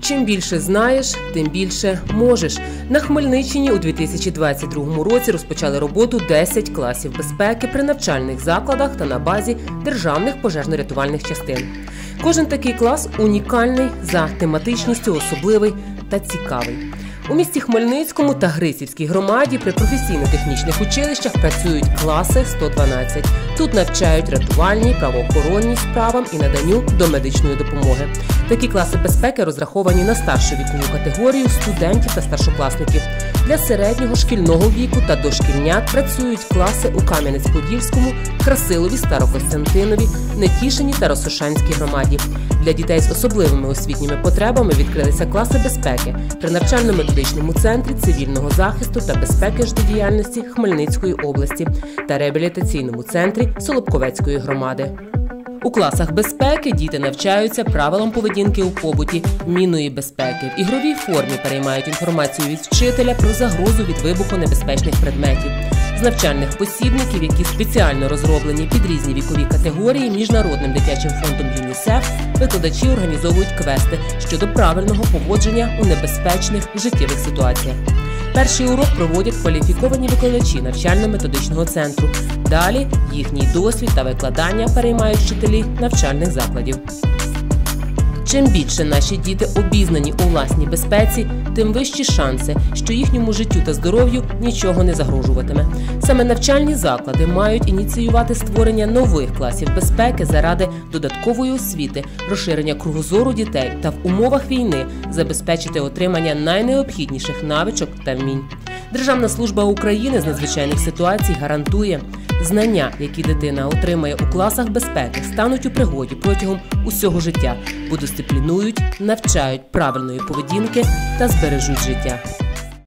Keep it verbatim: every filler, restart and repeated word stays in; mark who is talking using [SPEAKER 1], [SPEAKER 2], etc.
[SPEAKER 1] Чим більше знаєш, тим більше можеш. На Хмельниччині у дві тисячі двадцять другому році розпочали роботу десять класів безпеки при навчальних закладах та на базі державних пожежно-рятувальних частин. Кожен такий клас унікальний, за тематичністю особливий та цікавий. У місті Хмельницькому та Грицівській громаді при професійно-технічних училищах працюють класи сто дванадцять. Тут навчають рятувальній, правоохоронній справам і наданню домедичної допомоги. Такі класи безпеки розраховані на старшу вікову категорію студентів та старшокласників. Для середнього шкільного віку та дошкільнят працюють класи у Кам'янець-Подільському, Красилові, Старокостянтинові, Нетішині та Росошанській громаді. Для дітей з особливими освітніми потребами відкрилися класи безпеки при навчально-методичному центрі цивільного захисту та безпеки життєдіяльності Хмельницької області та реабілітаційному центрі Солобковецької громади. У класах безпеки діти навчаються правилам поведінки у побуті, мінної безпеки. В ігровій формі переймають інформацію від вчителя про загрозу від вибухонебезпечних предметів. З навчальних посібників, які спеціально розроблені під різні вікові категорії, Міжнародним дитячим фондом ЮНІСЕФ, викладачі організовують квести щодо правильного поводження у небезпечних життєвих ситуаціях. Перший урок проводять кваліфіковані викладачі навчально-методичного центру. Далі їхній досвід та викладання переймають вчителі навчальних закладів. Чим більше наші діти обізнані у власній безпеці, тим вищі шанси, що їхньому життю та здоров'ю нічого не загрожуватиме. Саме навчальні заклади мають ініціювати створення нових класів безпеки заради додаткової освіти, розширення кругозору дітей та в умовах війни забезпечити отримання найнеобхідніших навичок та вмінь. Державна служба України з надзвичайних ситуацій гарантує, знання, які дитина отримає у класах безпеки, стануть у пригоді протягом усього життя, бо дисциплінують, навчають правильної поведінки та збережуть життя.